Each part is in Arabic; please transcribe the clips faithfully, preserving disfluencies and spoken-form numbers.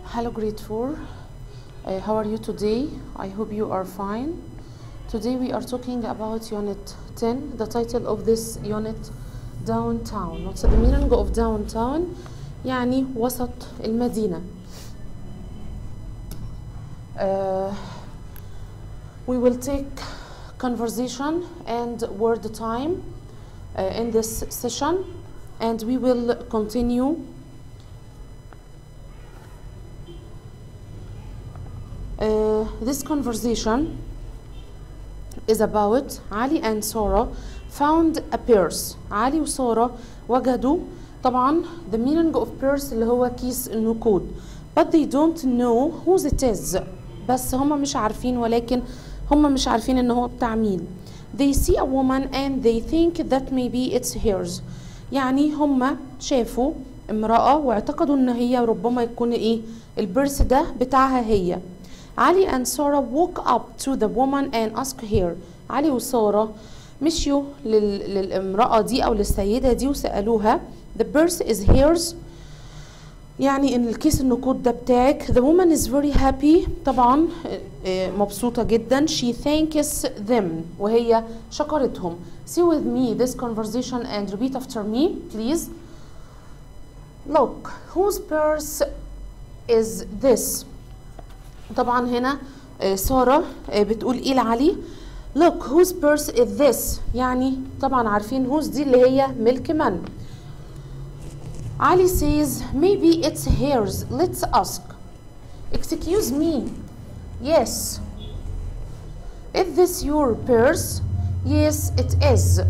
Hello grade four, uh, how are you today? I hope you are fine. Today we are talking about unit ten. The title of this unit, downtown. What's the meaning of downtown? يعني وسط المدينة. Uh, we will take conversation and word time uh, in this session, and we will continue Uh, this conversation is about Ali and Sarah found a purse. علي وسارة وجدوا طبعا the meaning of purse اللي هو كيس النقود, but they don't know whose it is. بس هم مش عارفين, ولكن هم مش عارفين ان هو بتاع مين. They see a woman and they think that maybe it's hers. يعني هم شافوا امرأة واعتقدوا ان هي ربما يكون ايه البرس ده بتاعها هي. علي and Sarah walk up to the woman and ask her. علي وسارة مشيوا لل... للامرأة دي أو للسيدة دي وسألوها the purse is hers, يعني إن الكيس النقود ده بتاعك. The woman is very happy, طبعا مبسوطة جدا. She thanks them, وهي شكرتهم. See with me this conversation and repeat after me please. Look, whose purse is this? طبعا هنا سارة بتقول ايه لعلي؟ look whose purse is this, يعني طبعا عارفين whose دي اللي هي ملك من. علي says maybe it's hers, let's ask. Excuse me, yes. Is this your purse? Yes it is.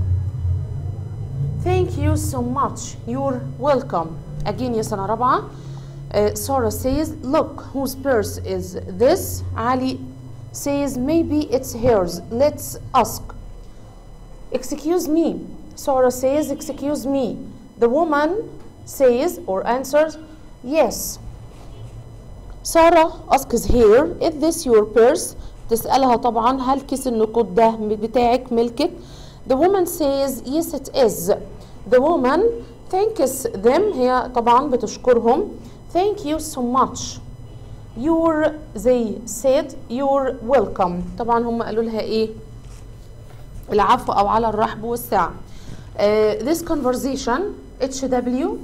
Thank you so much, you're welcome. Again يا سنة رابعة. Uh, Sarah says, look, whose purse is this? Ali says, maybe it's hers. Let's ask. Excuse me. Sarah says, excuse me. The woman says or answers, yes. Sarah asks her, is this your purse? تسألها طبعا هل كيس النقود ده بتاعك ملكك؟ The woman says, yes it is. The woman thanks them, هي طبعا بتشكرهم. Thank you so much. You're, they said, you're welcome. طبعا هم قالوا لها ايه؟ العفو او على الرحب والسعة. Uh, this conversation H W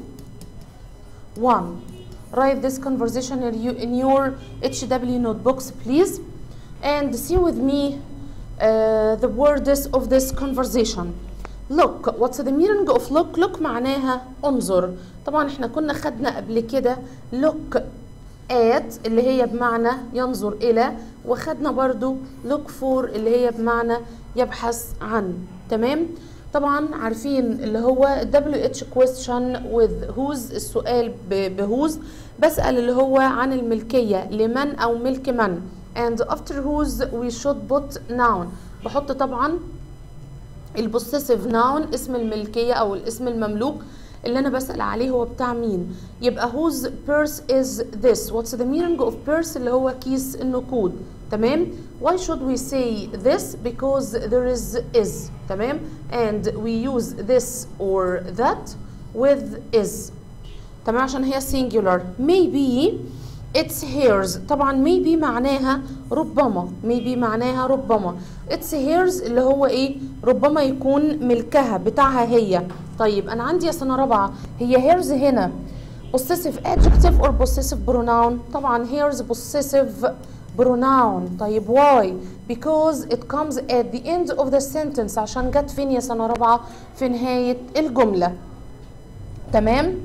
one. Write this conversation in, you, in your H W notebooks please, and see with me uh, the words of this conversation. Look, what's the meaning of look? Look معناها انظر. طبعا احنا كنا خدنا قبل كده look at اللي هي بمعنى ينظر إلى, وخدنا برضو look for اللي هي بمعنى يبحث عن. تمام؟ طبعا عارفين اللي هو W H question with whose, السؤال بwhose بسأل اللي هو عن الملكية لمن أو ملك من, and after whose we should put noun. بحط طبعا البوسيسيف ناون اسم الملكية أو الاسم المملوك اللي أنا بسأل عليه هو بتاع مين. يبقى whose purse is this. What's the meaning of purse اللي هو كيس النقود. تمام. Why should we say this? Because there is is. تمام. And we use this or that with is. تمام عشان هي singular. Maybe it's hers. طبعا maybe معناها ربما. maybe معناها ربما. it's hers اللي هو ايه؟ ربما يكون ملكها بتاعها هي. طيب انا عندي يا سنة رابعة, هي hers هنا possessive adjective or possessive pronoun؟ طبعا hers possessive pronoun. طيب why? because it comes at the end of the sentence. عشان جت فين يا سنة رابعة؟ في نهاية الجملة. تمام؟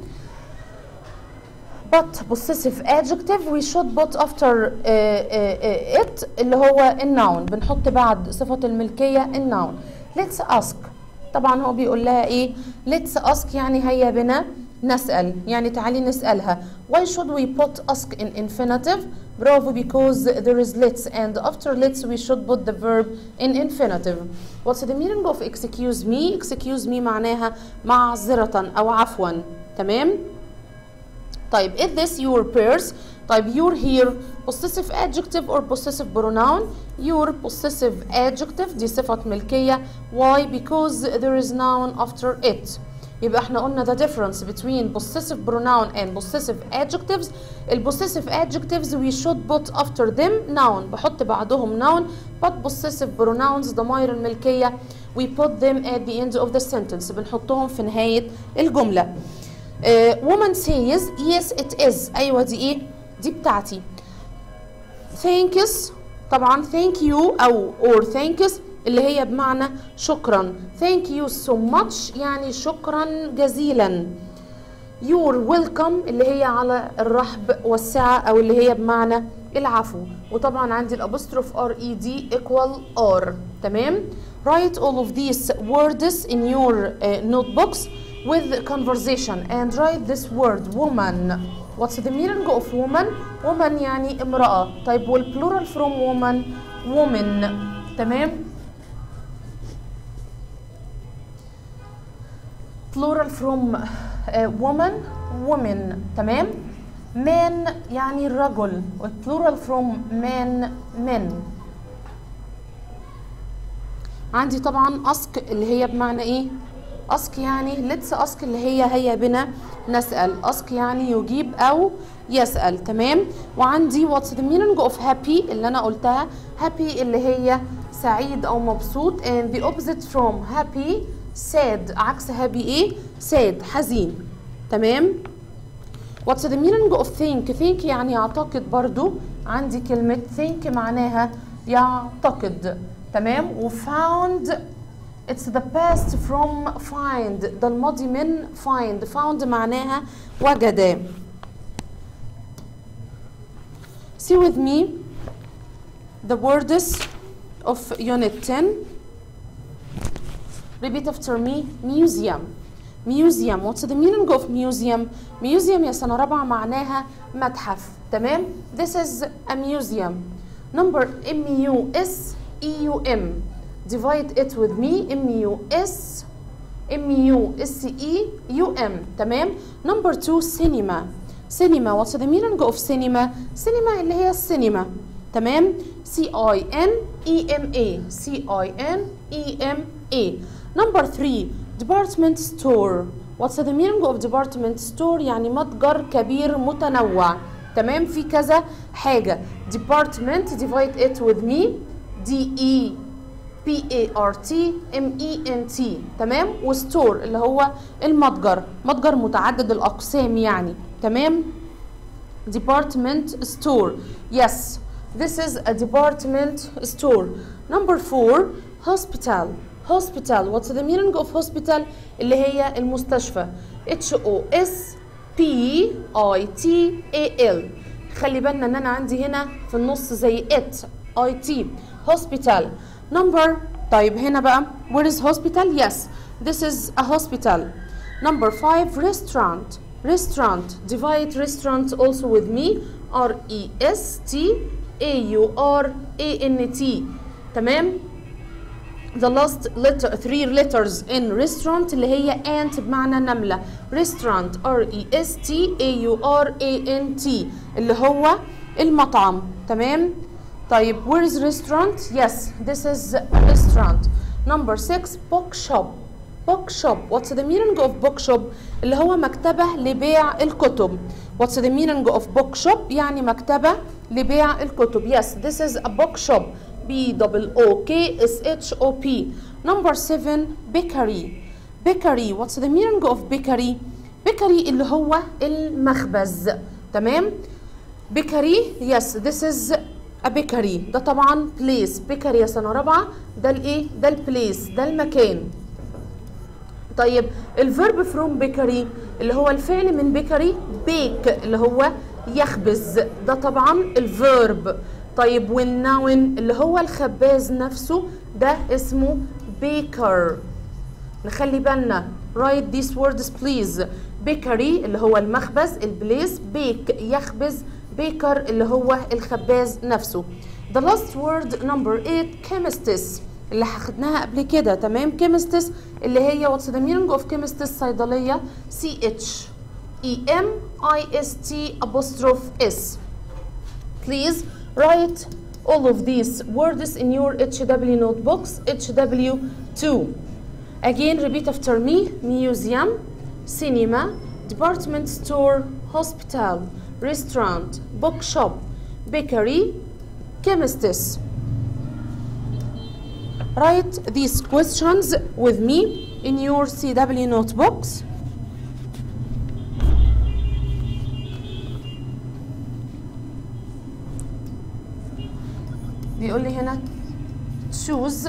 but possessive adjective we should put after uh, uh, it اللي هو النون. بنحط بعد صفة الملكية النون. let's ask. طبعا هو بيقول لها ايه؟ let's ask يعني هيا بنا نسأل, يعني تعالي نسألها. why should we put ask in infinitive? برافو, because there is let's, and after let's we should put the verb in infinitive. what's the meaning of excuse me? excuse me معناها معذرة أو عفوا. تمام؟ طيب is this your purse? طيب you're here possessive adjective or possessive pronoun? your possessive adjective دي صفة ملكية. why? because there is noun after it. يبقى احنا قلنا the difference between possessive pronoun and possessive adjectives. ال possessive adjectives we should put after them noun، بحط بعدهم noun، but possessive pronouns ضمائر الملكية we put them at the end of the sentence، بنحطهم في نهاية الجملة. uh, woman says yes it is، أيوة دي إيه؟ دي بتاعتي. thanks طبعا thank you أو or thanks اللي هي بمعنى شكرا. thank you so much يعني شكرا جزيلا. you're welcome اللي هي على الرحب والسعة أو اللي هي بمعنى العفو. وطبعا عندي الابوستروف ار اي دي equal r. تمام. write all of these words in your uh, notebooks with conversation and write this word woman. what's the meaning of woman? woman يعني امرأة. طيب والبلورال from woman woman. تمام. plural from uh, woman women. تمام. man يعني الرجل، plural from man men. عندي طبعا ask اللي هي بمعنى ايه؟ ask يعني let's ask اللي هي هيا بنا نسأل. ask يعني يجيب أو يسأل. تمام. وعندي what's the meaning of happy اللي أنا قلتها. happy اللي هي سعيد أو مبسوط and the opposite from happy sad. عكس happy ايه؟ sad حزين. تمام. what's the meaning of think؟ think يعني يعتقد برضو. عندي كلمة think معناها يعتقد. تمام. و found it's the past from find، ده الماضي من find. found معناها وجد. see with me the words of unit ten. repeat after me. museum. museum what's the meaning of museum؟ museum يا سنة رابعة معناها متحف. تمام. this is a museum. number M U S E U M. divide it with me. M U S M U S E U M. تمام. number two cinema. cinema what's the meaning of cinema؟ cinema اللي هي السينما. تمام. C I N E M A. C I N E M A. number three department store. what's the meaning of department store؟ يعني متجر كبير متنوع. تمام. في كذا حاجة. department divide it with me. D E P A R T M E N T. تمام. وستور اللي هو المتجر، متجر متعدد الأقسام يعني. تمام. department store. yes this is a department store. number four hospital. hospital what's the meaning of hospital؟ اللي هي المستشفى. H O S P I T A L. خلي بالنا ان انا عندي هنا في النص زي it I T hospital. number طيب هنا بقى where is hospital؟ yes this is a hospital. number five restaurant. restaurant divide restaurant also with me. R E S T A U R A N T. تمام. the last letter three letters in restaurant اللي هي ant بمعنى نملة. restaurant R E S T A U R A N T اللي هو المطعم. تمام. طيب where is restaurant؟ yes this is restaurant. number six bookshop. bookshop what's the meaning of bookshop؟ اللي هو مكتبة لبيع الكتب. what's the meaning of bookshop؟ يعني مكتبة لبيع الكتب. yes this is a bookshop. B double O K S H O P. number seven bakery. bakery what's the meaning of bakery؟ bakery اللي هو المخبز. تمام. bakery yes this is a bakery. ده طبعا place. bakery يا سنة رابعة ده الايه؟ ده البليس، ده المكان. طيب الفيرب from bakery اللي هو الفعل من bakery bake اللي هو يخبز، ده طبعا الفيرب. طيب والناون اللي هو الخباز نفسه ده اسمه baker. نخلي بالنا write these words please. bakery اللي هو المخبز البليس، bake يخبز، baker اللي هو الخباز نفسه. the last word number eight chemistess اللي خدناها قبل كده. تمام. chemistess اللي هي what's the meaning of chemistess؟ صيدلية. C H E M I S T apostrophe S. please write all of these words in your H W notebooks. H W two. again repeat after me. museum cinema, department store, hospital, restaurant, bookshop, bakery, chemist. Write these questions with me in your C W notebooks. بيقول لي هنا choose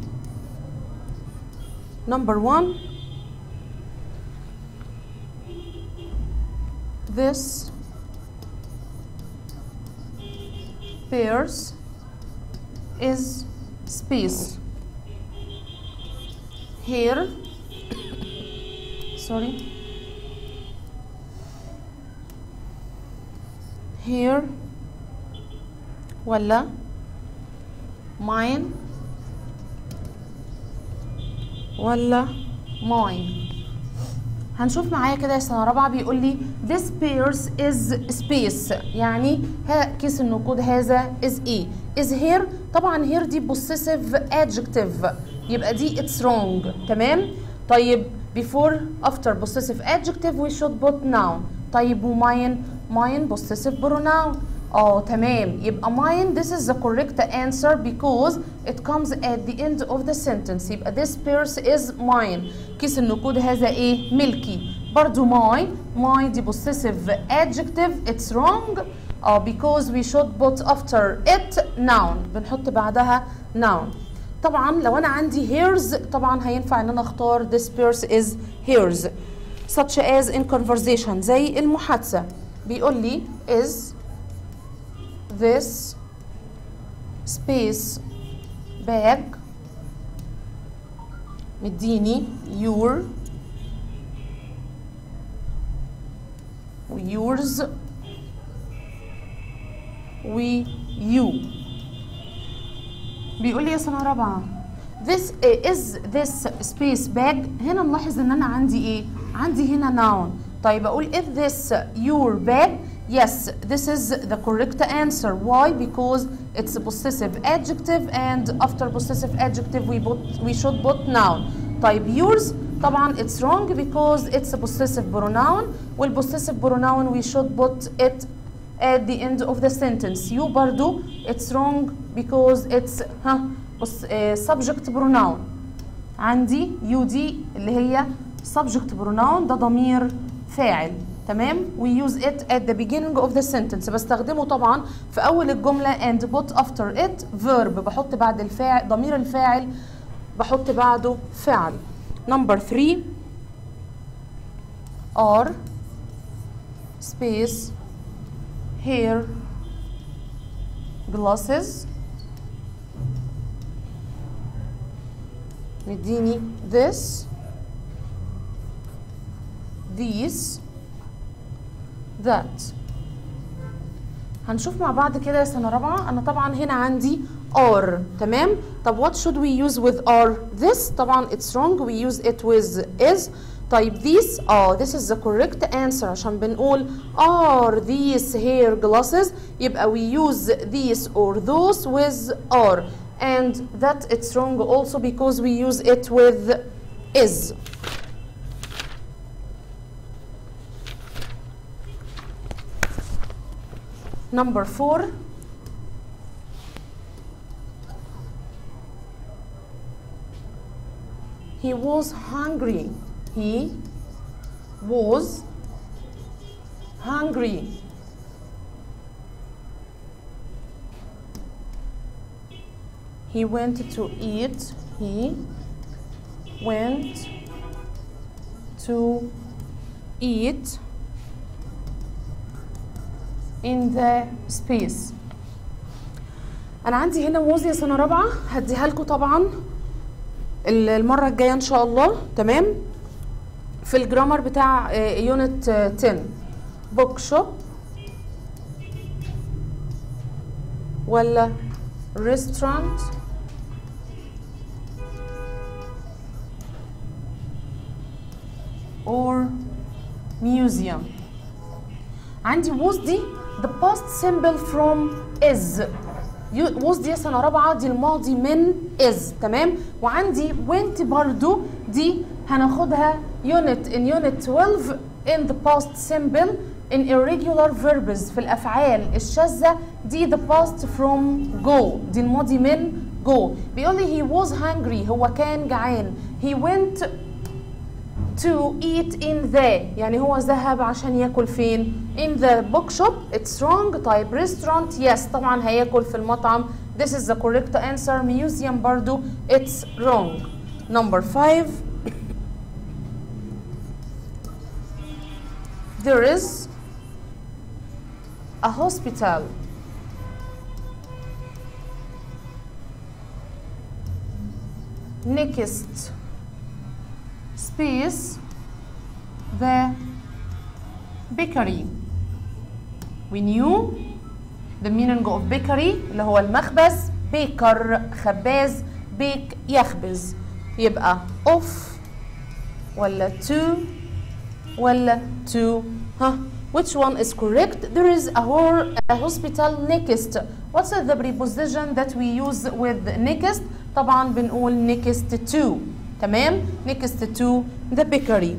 number one. This pairs is space. Here, sorry, here ولا mine ولا mine. هنشوف معايا كده يا سنة رابعة. بيقول لي this pairs is space، يعني ها كيس النقود هذا is ايه؟ is here. طبعا here دي possessive adjective، يبقى دي it's wrong. تمام؟ طيب before after possessive adjective we should put noun. طيب وماين؟ mine possessive pronoun. اه تمام، يبقى mine this is the correct answer because it comes at the end of the sentence. يبقى this purse is mine. كيس النقود هذا ايه؟ ملكي. برضو my my دي possessive adjective it's wrong اه because we should put after it noun. بنحط بعدها noun. طبعا لو انا عندي hers طبعا هينفع ان انا اختار this purse is hers such as in conversation زي المحادثة. بيقول لي is this space bag مديني your yours we you. بيقول لي يا سنة رابعة this is this space bag. هنا نلاحظ ان انا عندي ايه؟ عندي هنا noun. طيب اقول is this your bag؟ Yes, this is the correct answer. Why? Because it's a possessive adjective and after possessive adjective we put we should put noun. طيب yours طبعا it's wrong because it's a possessive pronoun. والpossessive pronoun we should put it at the end of the sentence. You برضو it's wrong because it's ها subject pronoun. عندي you دي اللي هي subject pronoun، ده ضمير فاعل. تمام؟ we use it at the beginning of the sentence. بستخدمه طبعا في أول الجملة and put after it verb. بحط بعد الفاعل ضمير الفاعل بحط بعده فعل. number three are space hair glasses مديني this these that. هنشوف مع بعض كده يا سنة رابعة. أنا طبعا هنا عندي are. تمام؟ طب what should we use with are؟ this طبعا it's wrong we use it with is. طيب these اه this is the correct answer عشان بنقول are these hair glasses يبقى we use these or those with are and that it's wrong also because we use it with is. Number four, he was hungry. He was hungry. He went to eat. He went to eat in the space. انا عندي هنا موز يا سنه رابعه، هديها لكم طبعا المره الجايه ان شاء الله. تمام؟ في الجرامر بتاع يونت عشرة. بوك شوب ولا ريستورانت or museum. عندي was دي the past symbol from is. was دي سنة رابعة دي الماضي من is. تمام؟ وعندي went برضو دي هناخدها unit in unit twelve in the past simple in irregular verbs في الأفعال الشاذة دي the past from go دي الماضي من go. بيقول لي he was hungry هو كان جعان. he went to eat in the يعني هو ذهب عشان ياكل فين؟ in the bookshop. it's wrong. طيب restaurant yes طبعا هياكل في المطعم. this is the correct answer. museum برضو it's wrong. number five. there is a hospital next space the bakery. we knew the meaning of bakery اللي هو المخبز. baker خباز. bake يخبز. يبقى of ولا to ولا to ها which one is correct? there is a, hor a hospital next. what's the preposition that we use with next? طبعا بنقول next to. تمام. next to the bakery.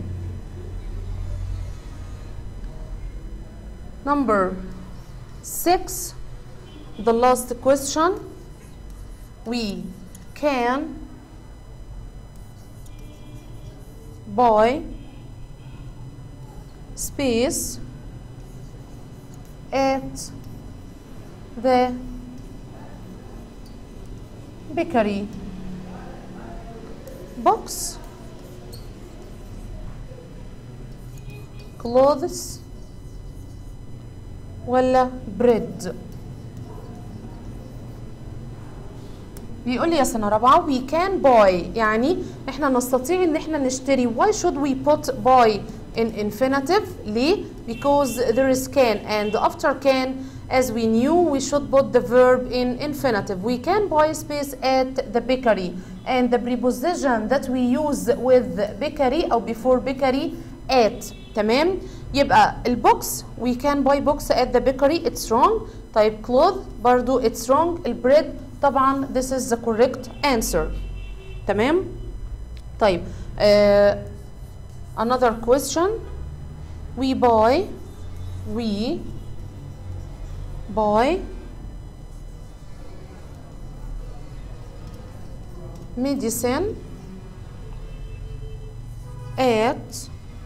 number six. the last question. we can buy space at the bakery. box clothes ولا bread. بيقول لي يا سنة رابعة we can buy يعني احنا نستطيع ان احنا نشتري. why should we put buy in infinitive؟ ليه؟ because there is can and after can as we knew we should put the verb in infinitive. we can buy space at the bakery and the preposition that we use with bakery أو before bakery at. تمام. يبقى البوكس we can buy books at the bakery it's wrong. طيب cloth برضو it's wrong. البريد طبعا this is the correct answer. تمام. طيب uh, another question. we buy we buy medicine at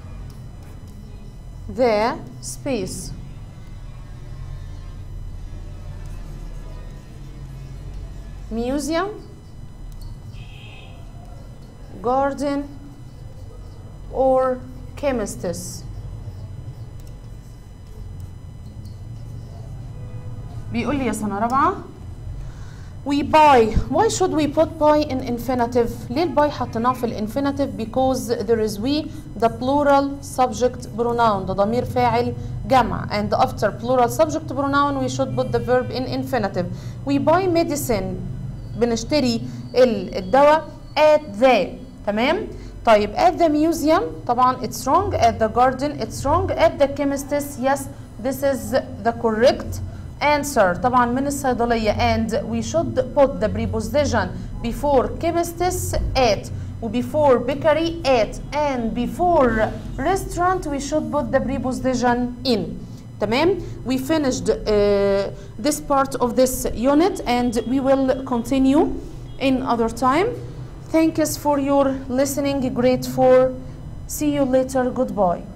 the space. museum garden or chemist's. بيقول لي يا سنة رابعة we buy. why should we put buy in infinitive؟ ليه الباي حطيناه في الانفينيتيف؟ because there is we the plural subject pronoun ده ضمير فاعل جمع and after plural subject pronoun we should put the verb in infinitive. we buy medicine بنشتري الدواء at the. تمام. طيب at the museum طبعا it's wrong. at the garden it's wrong. at the chemist's yes this is the correct answer. طبعا من الصيدلية and we should put the preposition before chemist's at و before bakery at and before restaurant we should put the preposition in. تمام. we finished uh, this part of this unit and we will continue in other time. Thanks for your listening. Great for see you later. Goodbye.